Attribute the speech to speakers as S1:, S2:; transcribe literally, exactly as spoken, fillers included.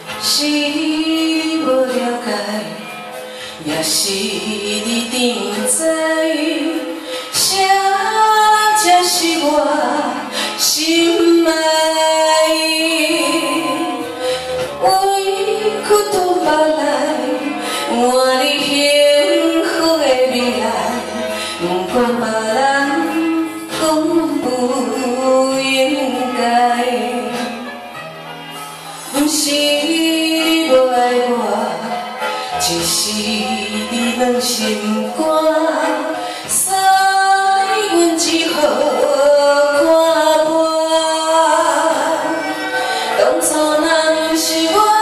S1: 是你无了解，也是你甜知，啥才是我心爱？委屈都捌来，换你幸福的未来，不管别人讲不应该，不是你无爱我，只是你软心肝，使阮只好看破。当初若不是我。